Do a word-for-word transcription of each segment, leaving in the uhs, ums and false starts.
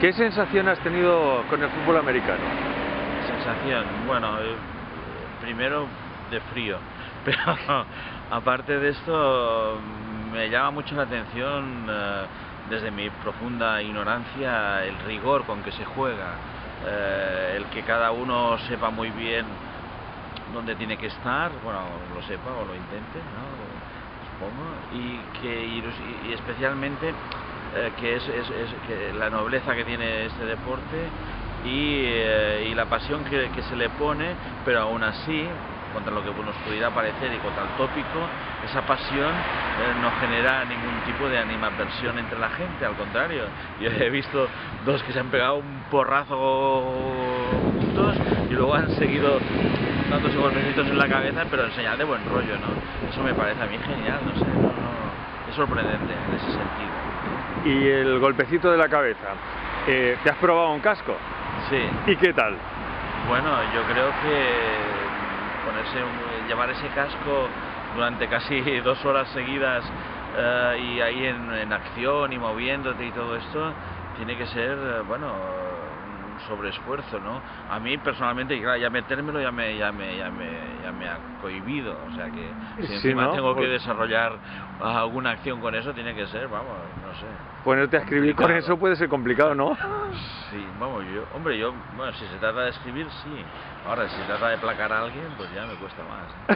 ¿Qué sensación has tenido con el fútbol americano? Sensación, bueno, eh, primero de frío, pero aparte de esto me llama mucho la atención eh, desde mi profunda ignorancia el rigor con que se juega, eh, el que cada uno sepa muy bien dónde tiene que estar, bueno, lo sepa o lo intente, ¿no? Supongo, y que y, y especialmente eh, que es, es, es que la nobleza que tiene este deporte y, eh, y la pasión que, que se le pone, pero aún así, contra lo que nos pudiera parecer y contra el tópico, esa pasión eh, no genera ningún tipo de animadversión entre la gente, al contrario. Yo he visto dos que se han pegado un porrazo juntos y luego han seguido dándose golpecitos en la cabeza, pero en señal de buen rollo, ¿no? Eso me parece a mí genial, no sé, no, no, es sorprendente en ese sentido. Y el golpecito de la cabeza, eh, ¿te has probado un casco? Sí. ¿Y qué tal? Bueno, yo creo que ponerse un, llevar ese casco durante casi dos horas seguidas uh, y ahí en, en acción y moviéndote y todo esto, tiene que ser, bueno, un sobreesfuerzo, ¿no? A mí personalmente, claro, ya metérmelo ya me, ya me, ya me, ya me ha cohibido, o sea que si sí, encima ¿no? tengo que Pues... desarrollar uh, alguna acción con eso, tiene que ser, vamos, no sé. Ponerte a escribir con eso puede ser complicado, ¿no? Sí, vamos, yo, hombre, yo, bueno, si se trata de escribir, sí. Ahora, si se trata de placar a alguien, pues ya me cuesta más,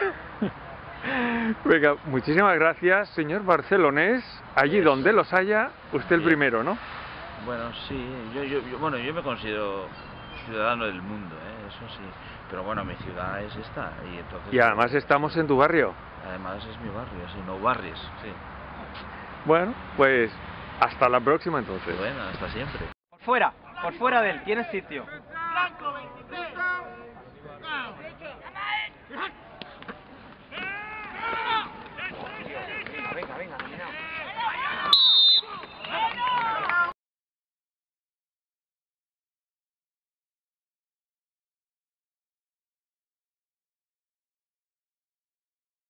¿eh? Venga, muchísimas gracias, señor barcelonés. Allí Eso. donde los haya, usted el Bien. primero, ¿no? Bueno, sí, yo, yo, yo, bueno, yo me considero ciudadano del mundo, ¿eh? Eso sí. Pero bueno, mi ciudad es esta. Y, entonces, Y además estamos en tu barrio. Además es mi barrio, sí, no barrios, sí. Bueno, pues hasta la próxima entonces. Bueno, hasta siempre. Por fuera, por fuera de él, tienes sitio.